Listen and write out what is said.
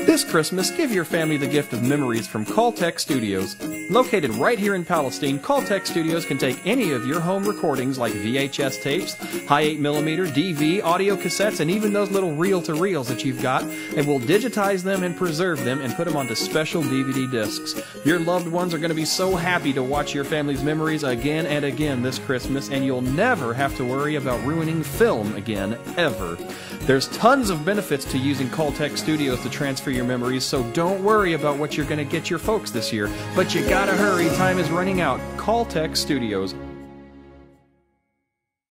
This Christmas, give your family the gift of memories from Tex Studios. Located right here in Palestine, Tex Studios can take any of your home recordings like VHS tapes, high 8mm, DV, audio cassettes, and even those little reel-to-reels that you've got, and will digitize them and preserve them and put them onto special DVD discs. Your loved ones are going to be so happy to watch your family's memories again and again this Christmas, and you'll never have to worry about ruining film again, ever. There's tons of benefits to using Tex Studios to transfer your memories, so don't worry about what you're going to get your folks this year. But you gotta hurry, time is running out. Tex Studios.